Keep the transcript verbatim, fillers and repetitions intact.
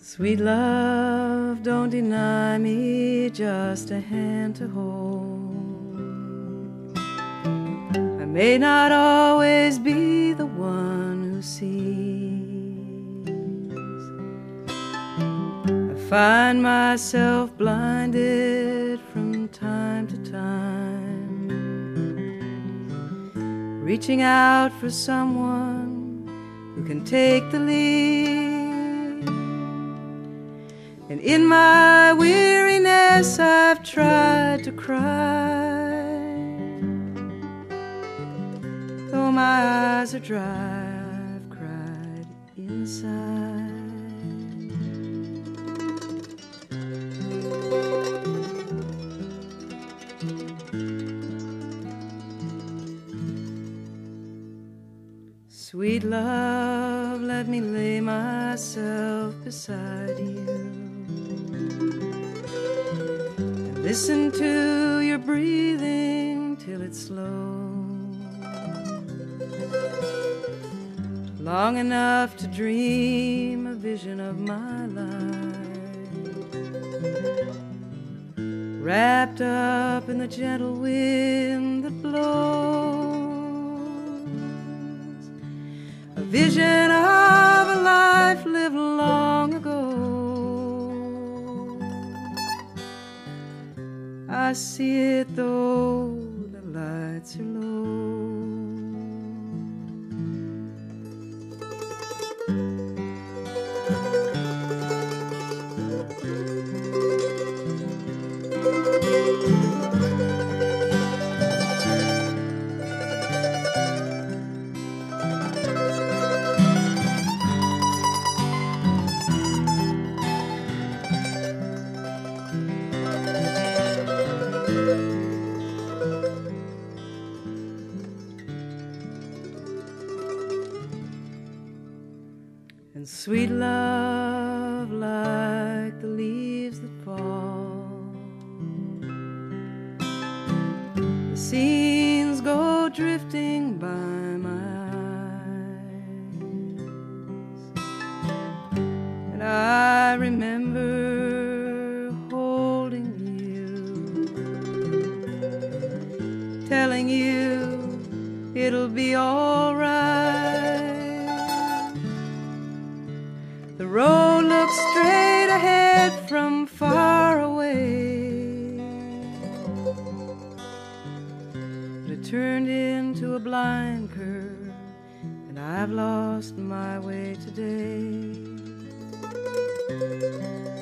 Sweet love, don't deny me just a hand to hold. I may not always be the one who sees. I find myself blinded from time to time, reaching out for someone who can take the lead. And in my weariness I've tried to cry, though my eyes are dry, I've cried inside. Sweet love, let me lay myself beside you and listen to your breathing till it's slow, long enough to dream a vision of my life, wrapped up in the gentle wind that blows. A vision of a life lived long ago. I see it though the lights are low. And sweet love, like the leaves that fall, the scenes go drifting by my eyes, and I remember holding you, telling you it'll be all right. The road looked straight ahead from far away, but it turned into a blind curve, and I've lost my way today.